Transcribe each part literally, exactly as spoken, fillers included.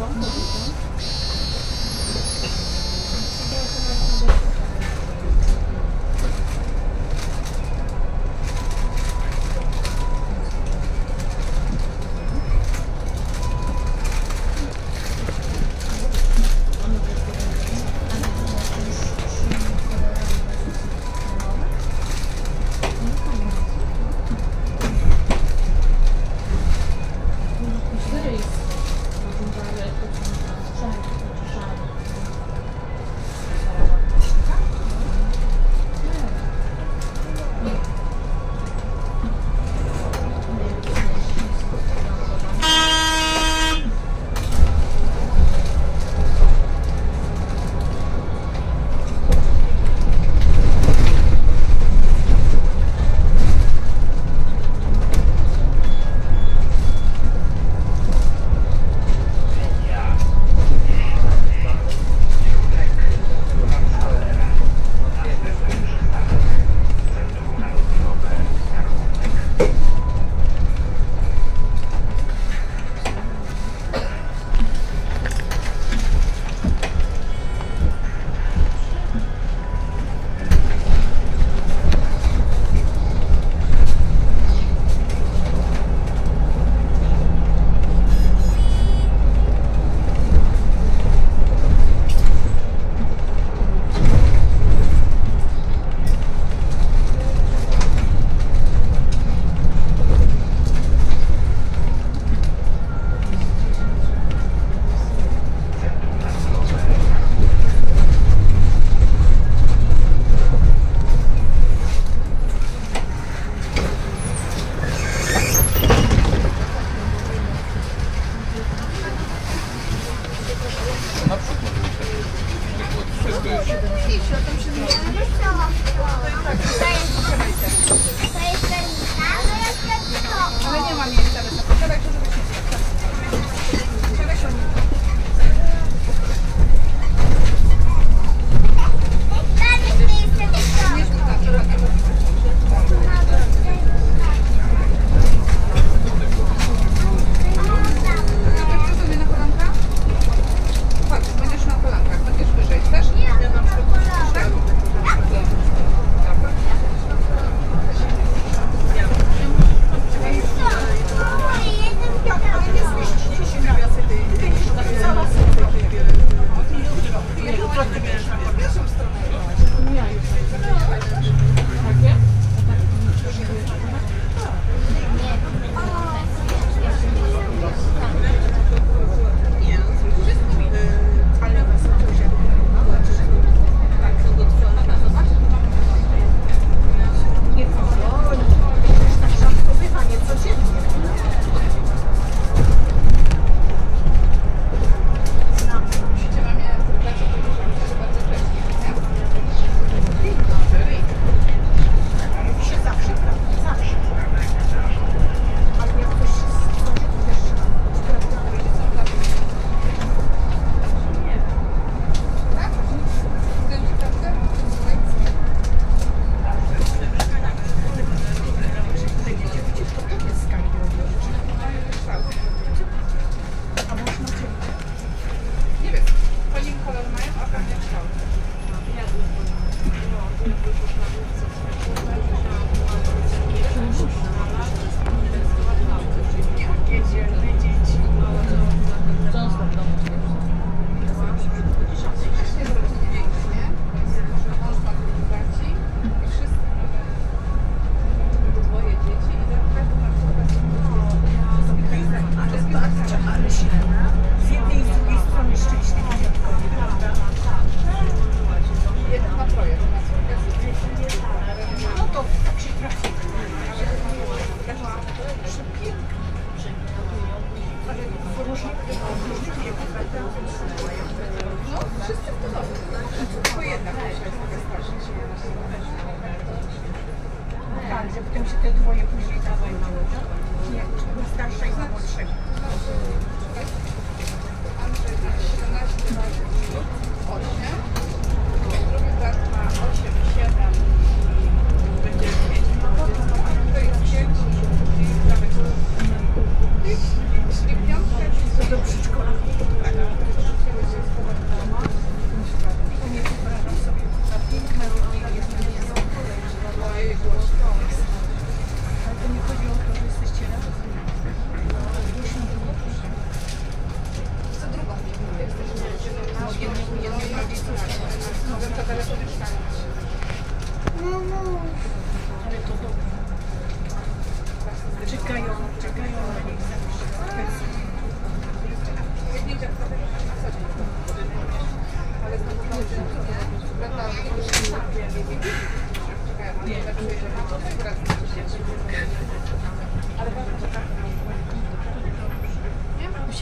Do przedszkola.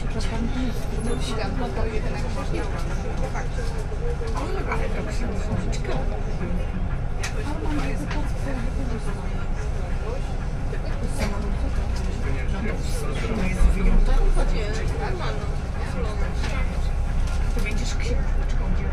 To będziesz księżniczką, gdzie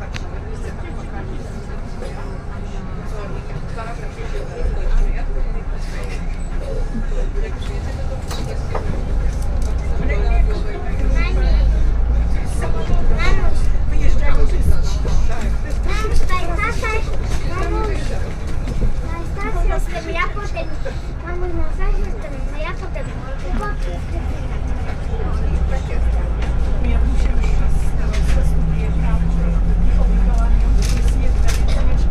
ja potem, mamy na zasadzie, ja potem ja musiałam już raz zastudiuję prawo i obiegałam ją, to jest jedna, więc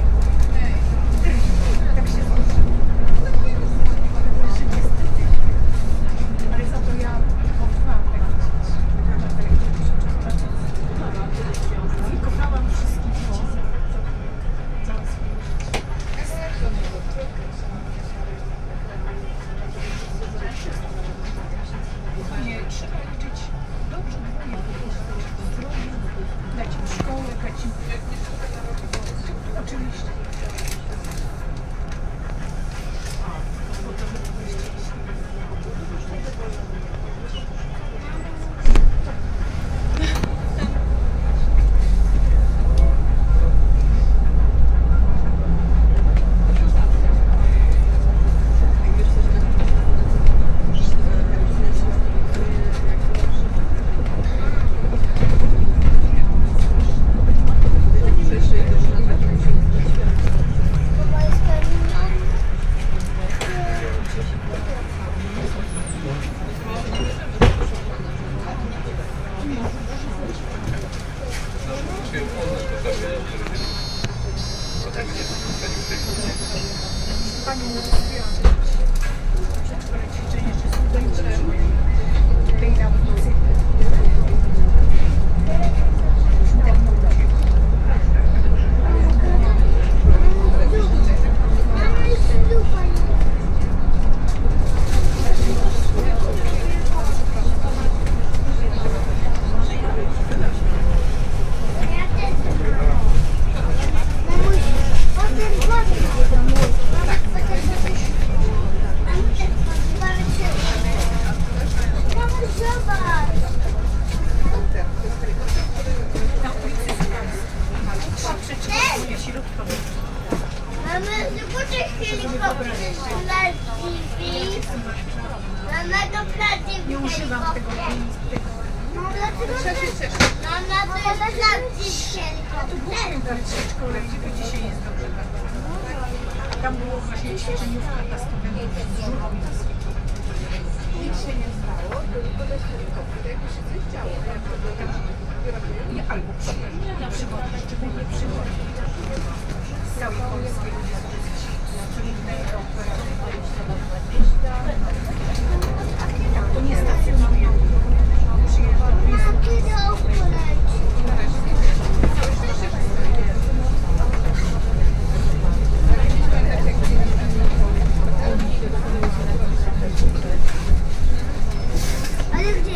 tak się ale za to ja kochałam i kochałam wszystkich całe swoje nie trzeba liczyć dobrze dwoje zdrowie, dać im szkołę, dać im oczywiście. Pani mówiła, przedwczoraj ćwiczenie, że studenci tej nauki. Nie używam tego. Mama, to jest Tu byłem w szkole, gdzie dzisiaj jest dobrze. Tam było właśnie ćwiczeniówka dla studentów z żurą. Nic się nie stało, tylko też helikopter, jakby się coś działo. Nie, albo przyjechać, na przykład, szczególnie przychodzi. Z całej Polski ludzie z solidnej Europy. Tak to nie stacjonuje. Przyjeżdża, ale gdzie?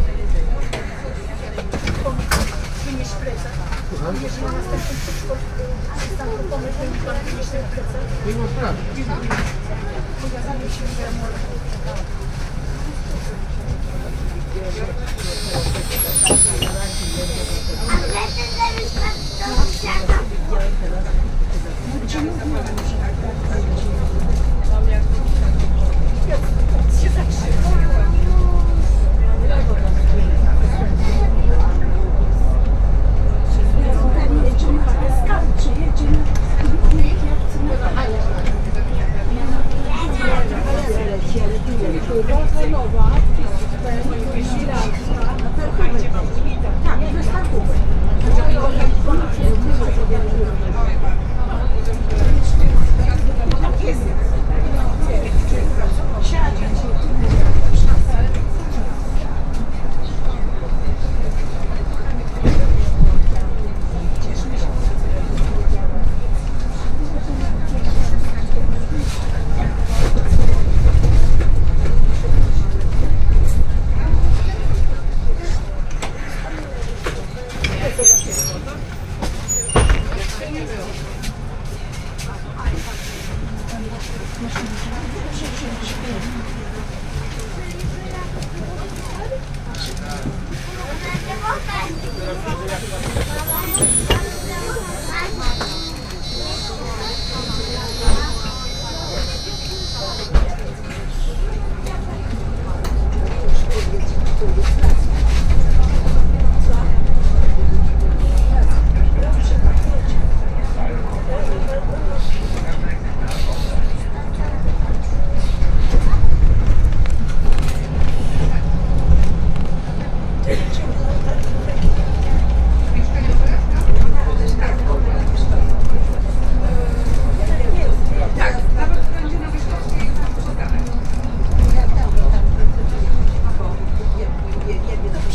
wynieś plecak. Wiesz, na następnym przystanku pomysł, że wynieś ten plecak. Nie ma sprawy. Pokazamy się, że Ale ten zaraz do siada. się zatrzyma.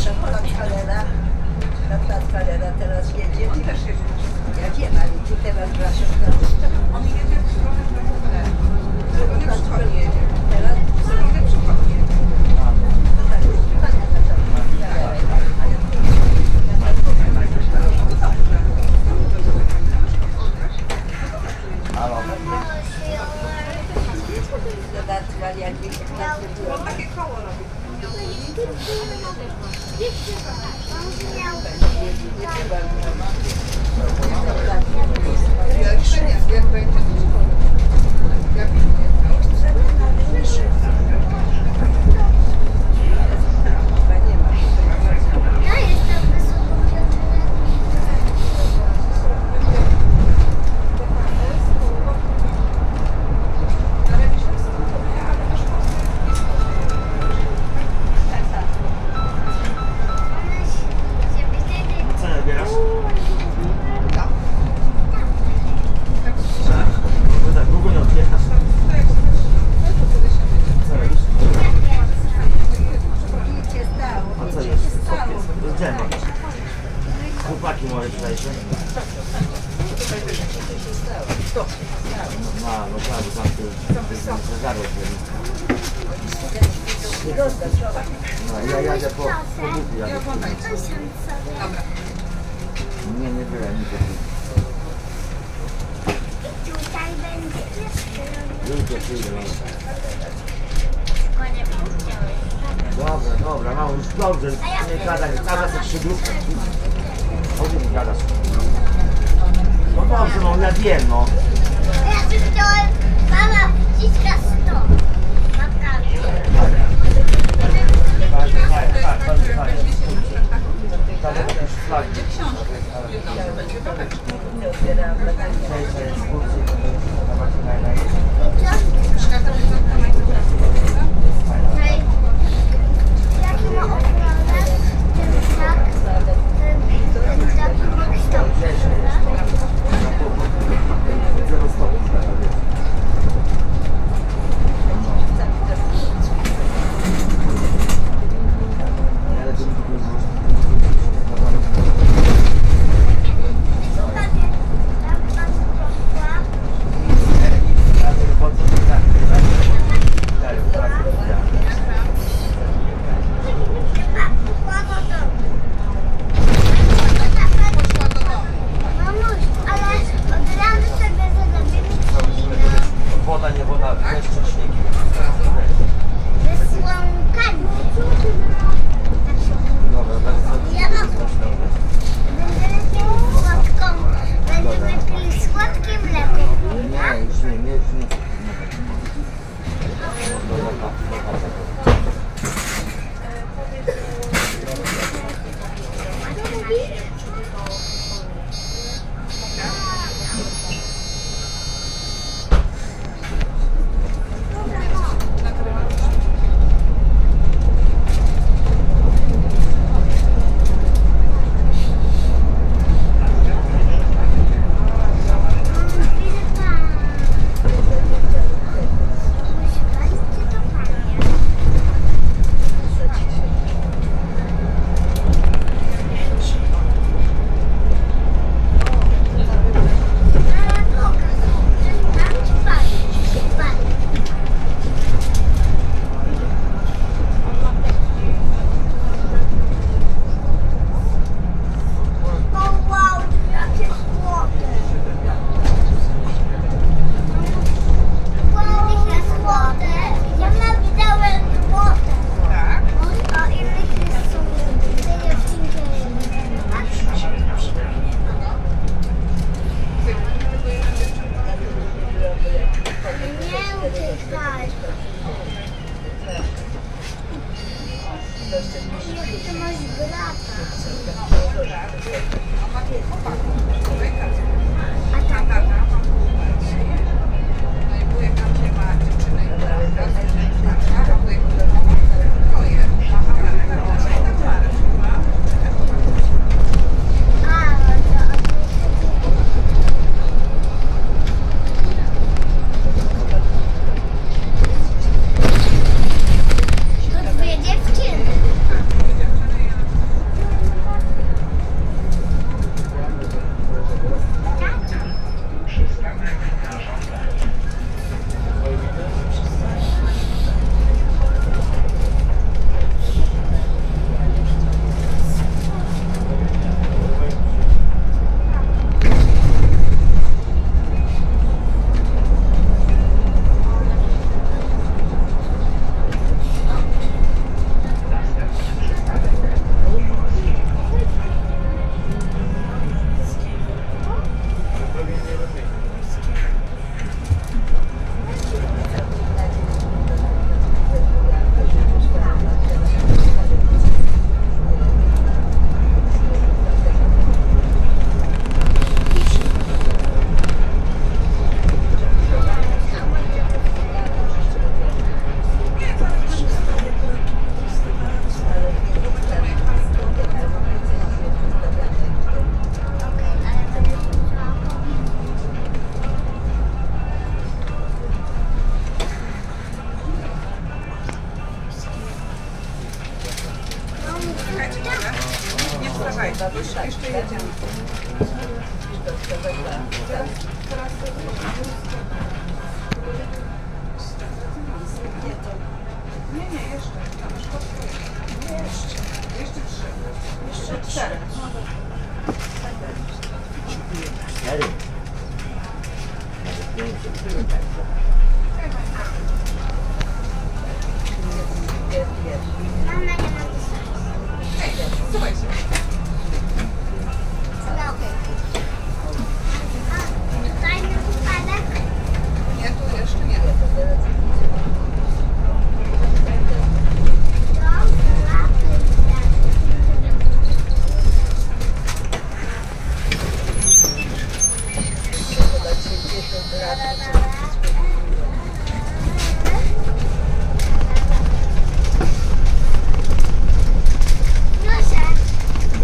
plac Halera, na plac Halera teraz jedzie. On też jedzie. Ja wiem, ale ty teraz wracasz na On jedzie w stronę w stronę przychodni jedzie. teraz. W stronę przychodni jedzie. To tak, panie, to tak. Halo. Dodatkowo jakieś klasy były. On takie koło robi. Jak nie, jak będzie, jak nie. Chyba nie ma. Ja jestem wysoko. Ale mi się współpracuje, ale też mocno jest Co nabierasz? No tak, długo nie odjechasz. Co robisz? Nic się stało. A co Nic jest? się stało. Gdzie masz? Chłopaki moje tutaj się? No, no tak, bo tam ty zagarłeś. No, ja jadę po buku, jadę po Dobra. Nie, nie byłem nigdy. Tutaj będzie. Jutro przyjdę, no. Dobra, dobra, no już dobrze, nie gadaj, gada się trzy grupy. O czym gadasz? No dobrze, no ja wiem, no. Ja tu chciałem, mama wciska sto. Naprawdę. Tak, tak, tak, tak, tak. Tak, jakieś flagi. Nie otwierałam latania. Cześć, cześć, kurczę, dawać najlepiej. Jaki ma ochronę? Ten tak, ten, ten taki ma kształt, prawda? Zero stopni, tak, wiesz. Ale to mi tu było. Słuchajcie, tam pan poszła. Mamuś, ale od razu sobie zrobimy Woda, nie woda, deszcz, śnieg. wysłąkami. Dobra, bardzo Ja mam. Będziemy pili słodką. Będziemy pili słodkie mleko. Nie, już nie, nie, już nie. Dobra, tak, dobra, tak. Ty masz brata. A tata? A, to to dwie dziewczyny. Nie wstawaj. Jeszcze jedziemy. Teraz, teraz... Nie, nie, jeszcze. Jeszcze. Jeszcze trzy. Jeszcze cztery. Cztery. Nawet pięć. Mama nie ma. Ej, słuchajcie. Fajny wypadek. Nie, tu jeszcze nie. Proszę.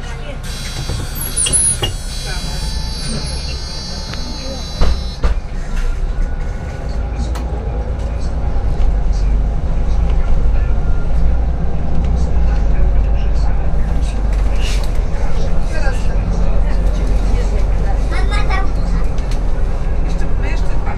Mama tam. Jeszcze, no jeszcze dwa.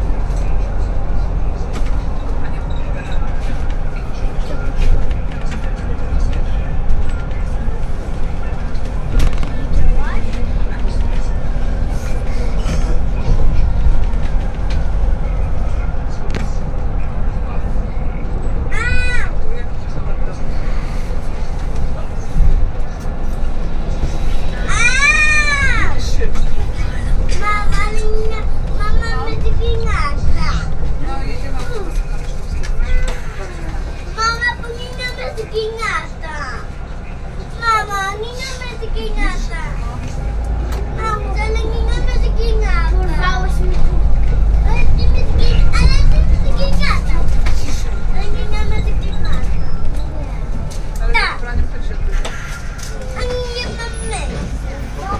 Mama, Lina, mama, my zginasa. No jedziemy autobusem na Ryszkowską. Mama, Lina, my zginasa. Mama, Lina, my zginasa. Mama, ale Lina, my zginasa. Urwałeś mi kurtkę. Ale ty my zgin... Ale ty my zginasa. Ale Lina, my zginasa. Ale Tak. z ubraniem też się odbywa. Ani nie mam miejsca.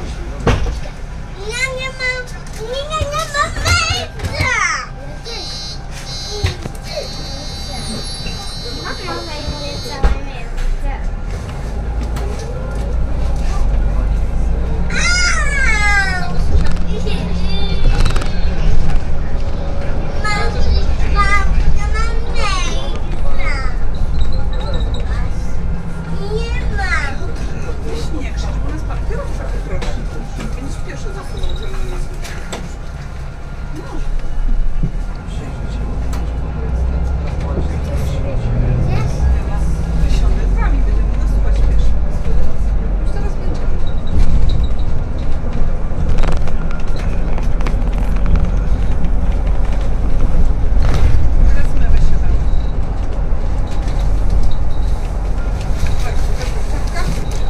Ja nie mam... Lina, nie mam miejsca. Mama zajmuje całe miejsce. Au! Mam, mam, ja mam miejsca. Nie mam. Nie krzycz, bo nas pan kierowca poprosi. Więc pierwszy zasuwał ze mną nie słyszy. No. Wysiądę z wami, będziemy nasuwać pierwszy. Już zaraz będziemy. Teraz my wysiadamy. Tak, czapka.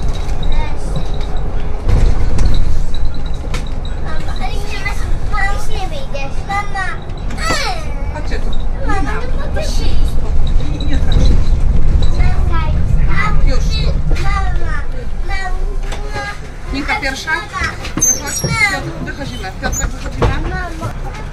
Mama, ale nie masz, mama, już nie wyjdziesz. Mama, eee, Chodźcie tu. mama, Lina, no po weź co się się? spokój. I nie trasz. Czekaj, mama, Już tu. mama, mama. Minka pierwsza. Mama, Wychodź. Piotr, wychodzimy. Piotrek, wychodzimy. mama.